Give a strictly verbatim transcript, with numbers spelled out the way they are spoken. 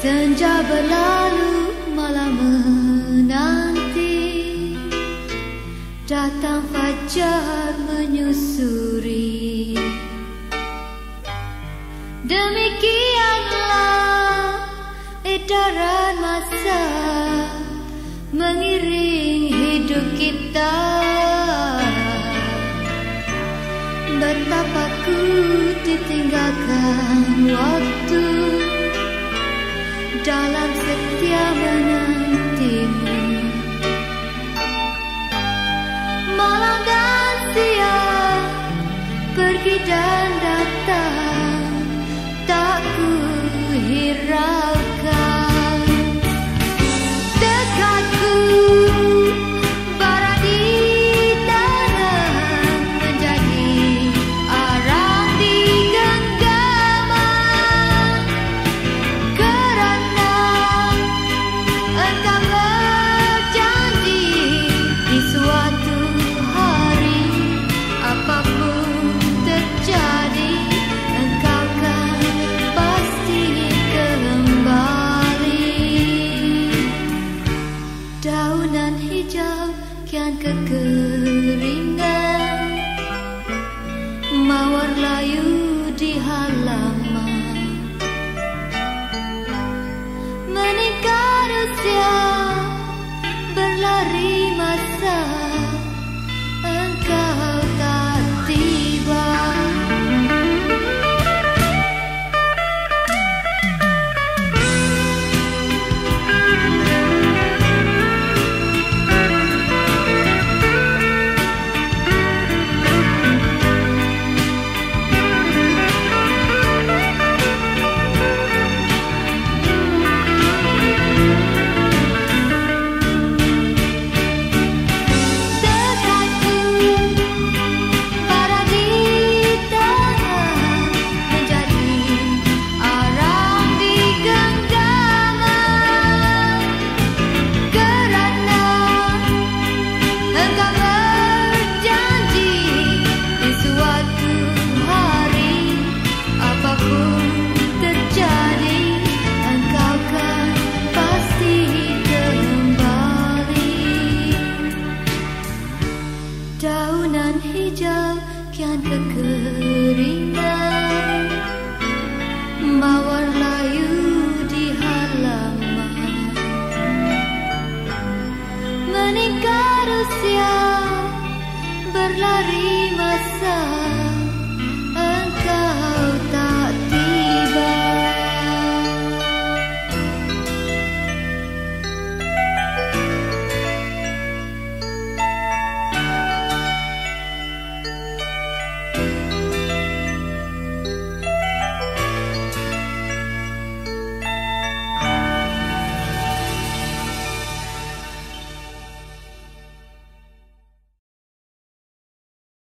Senja berlalu, malam menanti, datang fajar menyusuri. Demikianlah edaran masa mengiring hidup kita. Betapa ku ditinggalkan waktu dalam setia menantimu. Malam dan siang, pergi dan datang, tak ku hiraukan. Dekatku bara di tanah, menjadi arang di genggaman. Kerana engkau berjanji di suatu hari, apapun terjadi, engkau kan pasti kembali. Daunan hijau kian kekeringan, mawar layu di halaman. Meningkat usia, berlari masa, engkau tak tiba. Daunan hijau kian kekeringan, mawar layu di halaman. Meningkat usia, berlari